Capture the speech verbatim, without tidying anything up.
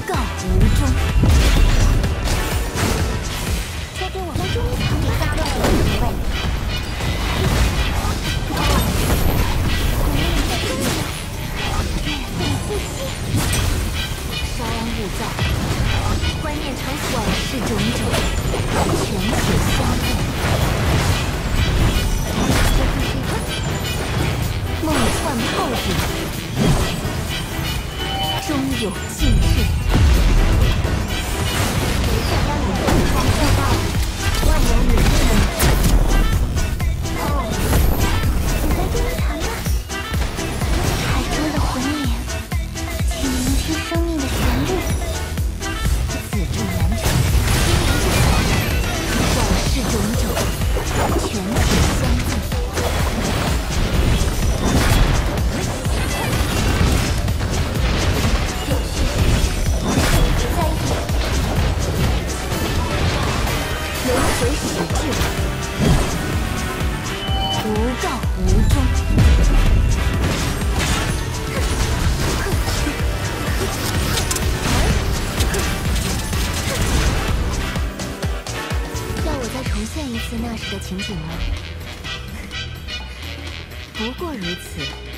告无终。交给我，来捉迷藏吧！加入我的位。月份呼吸，稍安勿躁，观念场所往事种种，全体相应。梦幻泡影，终有尽日。谁想让你被他做到万有引力呢？哦，你在这里谈了。海中的魂灵，请聆听生命的旋律。自助难成，往事种种，全体相应。轮回始至，无告无终。要我再重现一次那时的情景吗？不过如此。